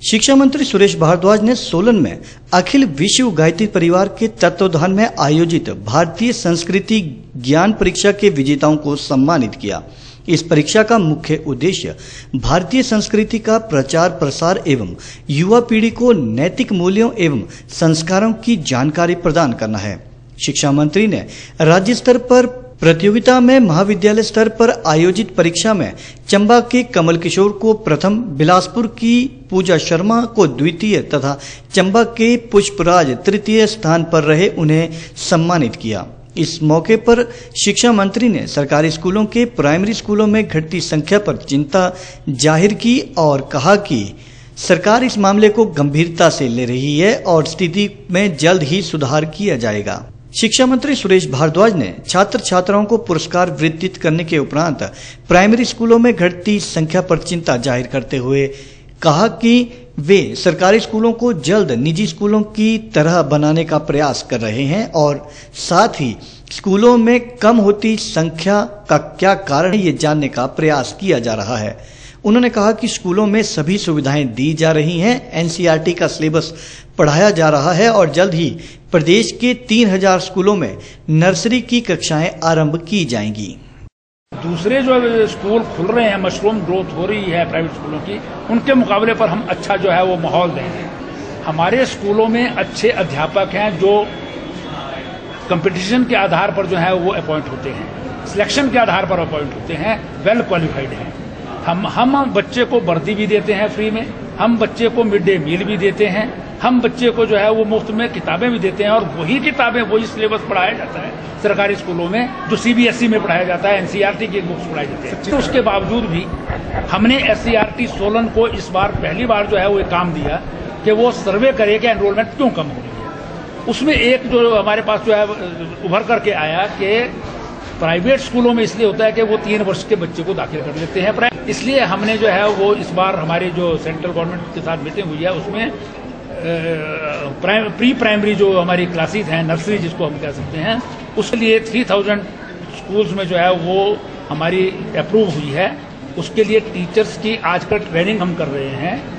शिक्षा मंत्री सुरेश भारद्वाज ने सोलन में अखिल विश्व गायत्री परिवार के तत्वावधान में आयोजित भारतीय संस्कृति ज्ञान परीक्षा के विजेताओं को सम्मानित किया। इस परीक्षा का मुख्य उद्देश्य भारतीय संस्कृति का प्रचार प्रसार एवं युवा पीढ़ी को नैतिक मूल्यों एवं संस्कारों की जानकारी प्रदान करना है। शिक्षा मंत्री ने राज्य स्तर पर प्रतियोगिता में महाविद्यालय स्तर पर आयोजित परीक्षा में चंबा के कमल किशोर को प्रथम, बिलासपुर की पूजा शर्मा को द्वितीय तथा चंबा के पुष्पराज तृतीय स्थान पर रहे उन्हें सम्मानित किया। इस मौके पर शिक्षा मंत्री ने सरकारी स्कूलों के प्राइमरी स्कूलों में घटती संख्या पर चिंता जाहिर की और कहा कि सरकार इस मामले को गंभीरता से ले रही है और स्थिति में जल्द ही सुधार किया जाएगा। शिक्षा मंत्री सुरेश भारद्वाज ने छात्र छात्राओं को पुरस्कार वितरित करने के उपरांत प्राइमरी स्कूलों में घटती संख्या पर चिंता जाहिर करते हुए कहा कि वे सरकारी स्कूलों को जल्द निजी स्कूलों की तरह बनाने का प्रयास कर रहे हैं और साथ ही स्कूलों में कम होती संख्या का क्या कारण है ये जानने का प्रयास किया जा रहा है। उन्होंने कहा कि स्कूलों में सभी सुविधाएं दी जा रही हैं, एनसीईआरटी का सिलेबस पढ़ाया जा रहा है और जल्द ही प्रदेश के 3000 स्कूलों में नर्सरी की कक्षाएं आरंभ की जाएंगी। दूसरे जो स्कूल खुल रहे हैं, मशरूम ग्रोथ हो रही है प्राइवेट स्कूलों की, उनके मुकाबले पर हम अच्छा जो है वो माहौल देंगे। हमारे स्कूलों में अच्छे अध्यापक हैं जो कंपटीशन के आधार पर जो है वो अपॉइंट होते हैं, सिलेक्शन के आधार पर अपॉइंट होते हैं, वेल क्वालिफाइड हैं। हम बच्चे को वर्दी भी देते हैं फ्री में, हम बच्चे को मिड डे मील भी देते हैं, हम बच्चे को जो है वो मुफ्त में किताबें भी देते हैं और वही किताबें वही सिलेबस पढ़ाया जाता है सरकारी स्कूलों में जो सीबीएसई में पढ़ाया जाता है, एनसीईआरटी की बुक्स पढ़ाई जाती है। तो उसके बावजूद भी हमने एससीईआरटी सोलन को इस बार पहली बार जो है वो एक काम दिया कि वो सर्वे करे कि एनरोलमेंट क्यों कम हो रही है। उसमें एक जो हमारे पास जो है उभर करके आया कि प्राइवेट स्कूलों में इसलिए होता है कि वो 3 वर्ष के बच्चे को दाखिल कर लेते हैं, इसलिए हमने जो है वो इस बार हमारी जो सेंट्रल गवर्नमेंट के साथ मीटिंग हुई है उसमें प्री प्राइमरी जो हमारी क्लासेस हैं, नर्सरी जिसको हम कह सकते हैं, उसके लिए 3000 स्कूल्स में जो है वो हमारी अप्रूव हुई है। उसके लिए टीचर्स की आजकल ट्रेनिंग हम कर रहे हैं